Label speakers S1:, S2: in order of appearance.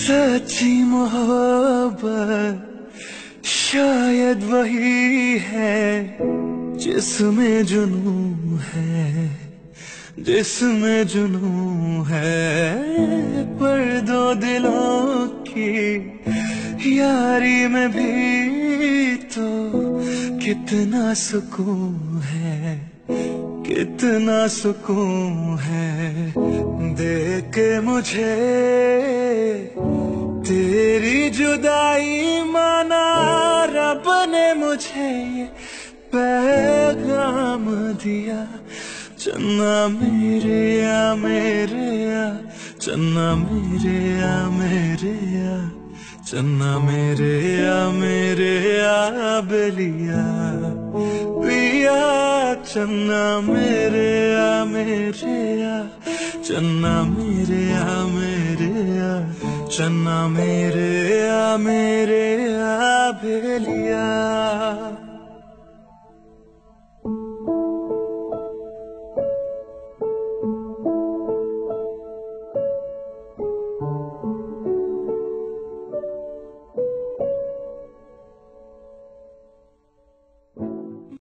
S1: सच्ची मोहब्बत शायद वही है जिसमें जुनून है, जिसमें जुनून है। पर दो दिलों की यारी में भी तो कितना सुकून है, कितना सुकून है। देख के मुझे तेरी जुदाई माना, रब ने मुझे ये पैगाम दिया। चन्ना मेरेया मेरेया, चन्ना मेरेया मेरेया, चन्ना मेरेया मेरेया बेलिया पिया। चन्ना मेरेया मेरेया, चन्ना मेरेया मेरेया, चन्ना मेरेया मेरेया बेलिया।